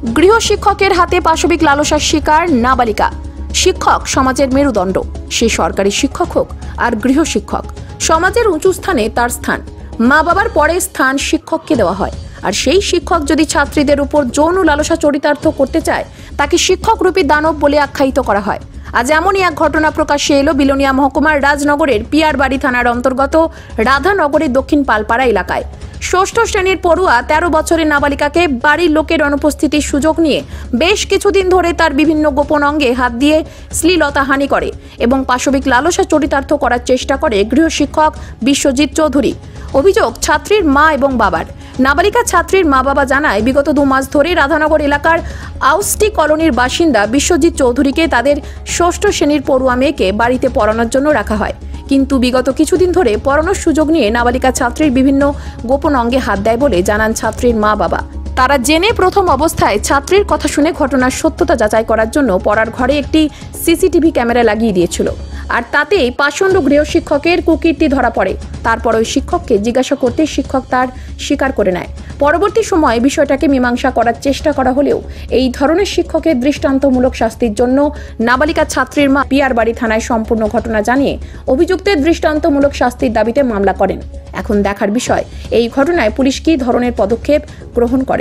গৃহ শিক্ষকের হাতে পাশবিক লালসার শিকার নাবালিকা। শিক্ষক সমাজের মেরুদণ্ড, সে সরকারি শিক্ষক হোক আর গৃহ শিক্ষক, সমাজের উঁচু স্থানে তার স্থান। মা বাবার পরে স্থান শিক্ষককে দেওয়া হয়, আর সেই শিক্ষক যদি ছাত্রীদের উপর যৌন লালসা চরিতার্থ করতে চায়, তাকে শিক্ষকরূপী দানব বলে আখ্যায়িত করা হয়। আজ এমনই এক ঘটনা প্রকাশ্যে এলো বিলোনিয়া মহকুমার রাজনগরের পিয়ারবাড়ি থানার অন্তর্গত রাধানগরের দক্ষিণ পালপাড়া এলাকায়। ষষ্ঠ শ্রেণীর পড়ুয়া 13 বছরের নাবালিকাকে বাড়ির লোকের অনুপস্থিতির সুযোগ নিয়ে বেশ কিছুদিন ধরে তার বিভিন্ন গোপন অঙ্গে হাত দিয়ে শ্লীলতাহানি করে এবং পাশবিক লালসা চরিতার্থ করার চেষ্টা করে গৃহ শিক্ষক বিশ্বজিৎ চৌধুরী। অভিযোগ ছাত্রীর মা এবং বাবার। নাবালিকা ছাত্রীর মা বাবা জানায়, বিগত 2 মাস ধরে রাধানগর এলাকার আউসটি কলোনির বাসিন্দা বিশ্বজিৎ চৌধুরীকে তাদের ষষ্ঠ শ্রেণীর পড়ুয়া মেয়েকে বাড়িতে পড়ানোর জন্য রাখা হয়, কিন্তু বিগত কিছুদিন ধরে পড়ানোর সুযোগ নিয়ে নাবালিকা ছাত্রীর বিভিন্ন গোপন অঙ্গে হাত দেয় বলে জানান ছাত্রীর মা বাবা। তারা জেনে প্রথম অবস্থায় ছাত্রীর কথা শুনে ঘটনার সত্যতা যাচাই করার জন্য পড়ার ঘরে একটি সিসিটিভি ক্যামেরা লাগিয়ে দিয়েছিল, আর তাতেই পাষণ্ড গৃহ শিক্ষকের কুকীর্তি ধরা পড়ে। তারপর ওই শিক্ষককে জিজ্ঞাসা করতে শিক্ষক তার স্বীকার করে নেয়। পরবর্তী সময়ে বিষয়টাকে মীমাংসা করার চেষ্টা করা হলেও এই ধরনের শিক্ষকের দৃষ্টান্তমূলক শাস্তির জন্য নাবালিকা ছাত্রীর মা পিয়ারবাড়ি থানায় সম্পূর্ণ ঘটনা জানিয়ে অভিযুক্তের দৃষ্টান্তমূলক শাস্তির দাবিতে মামলা করেন। এখন দেখার বিষয় এই ঘটনায় পুলিশ কী ধরনের পদক্ষেপ গ্রহণ করে।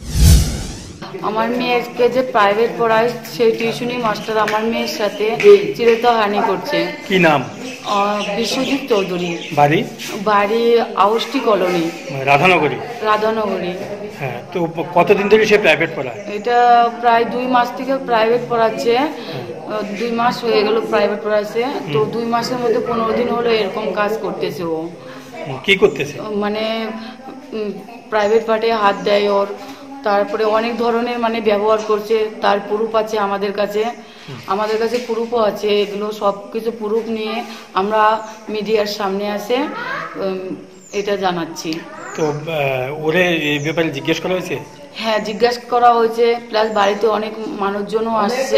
আমার মেয়েকে যে প্রাইভেট পড়ায় সেই টিউশনি মাস্টার আমার মেয়ের সাথে চিরতাহানি করছে। কি নাম? বিশ্বজিৎ চৌধুরী। বাড়ি আউসটি কলোনি, রাধানগরী। হ্যাঁ, তো কতদিন ধরে সে প্রাইভেট পড়ায়? এটা প্রায় 2 মাস থেকে প্রাইভেট পড়াচ্ছে। 2 মাস হয়ে গেল প্রাইভেট পড়াচ্ছে। তো 2 মাসের মধ্যে 15 দিন হলো এরকম কাজ করতেছে। ও কি করতেছে? মানে প্রাইভেট পার্টে হাত দেয় ওর, তারপরে অনেক ধরনের ব্যবহার করছে। তার প্রুফ আছে আমাদের কাছে প্রুফও আছে। এগুলো সব কিছু প্রুফ নিয়ে আমরা মিডিয়ার সামনে আসে এটা জানাচ্ছি। তো ওরে এই ব্যাপারে জিজ্ঞেস করা হয়েছে? হ্যাঁ, জিজ্ঞাসা করা হয়েছে, প্লাস বাড়িতে অনেক মানুষজনও আসছে।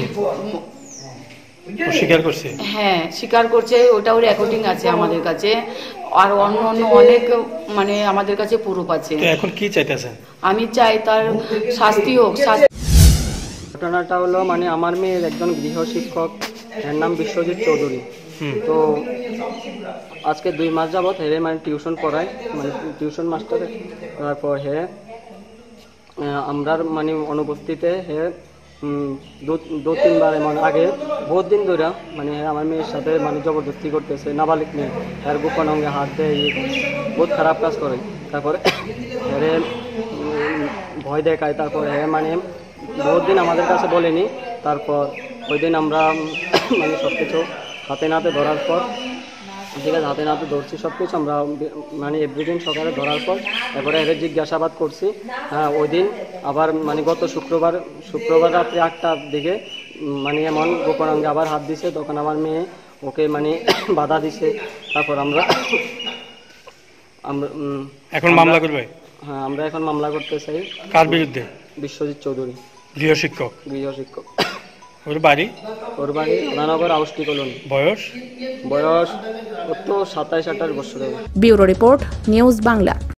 স্বীকার করছে? হ্যাঁ, স্বীকার করছে। ওটাও রেকর্ডিং আছে আমাদের কাছে, আর অন্য অনেক আমাদের কাছে প্রুফ আছে। এখন কি চাইতেছেন? আমি চাই তার শাস্তি হোক। ঘটনাটা হলো আমার মেয়ের একজন গৃহ শিক্ষক, এর নাম বিশ্বজিৎ চৌধুরী। তো আজকে 2 মাস যাবৎ হে টিউশন পড়ায়, টিউশন মাস্টারে। তারপর হে আমরার অনুপস্থিতিতে হে 2-3 বার আগে বহুত দিন ধরে আমার মেয়ের সাথে জবরদস্তি করতেছে। নাবালিক মেয়ে, এর গোপন অঙ্গে হাত দেয়, বহুত খারাপ কাজ করে। তারপরে হে ভয় দেখায়। তারপর হে বহুত দিন আমাদের কাছে বলেনি। তারপর ওই দিন আমরা সব কিছু হাতে নাতে ধরার পর, ঠিক আছে, হাতে নাতে ধরছি সব কিছু আমরা এভরিদিন সকালে ধরার পর এরপরে এর জিজ্ঞাসাবাদ করছি। হ্যাঁ, ওই দিন আবার গত শুক্রবার রাত্রে 8টার দিকে এমন গোপন অঙ্গে আবার হাত দিছে। তখন আমার মেয়ে ওকে বাধা দিছে। তারপর আমরা এখন মামলা করবে? হ্যাঁ, আমরা এখন মামলা করতে চাই। কার বিরুদ্ধে? বিশ্বজিৎ চৌধুরী, গৃহ শিক্ষক। ওর বাড়ি রাধানগর আউসটি কলোনি। বয়স ওর তো 27-28 বছর। Bureau report, news Bangla.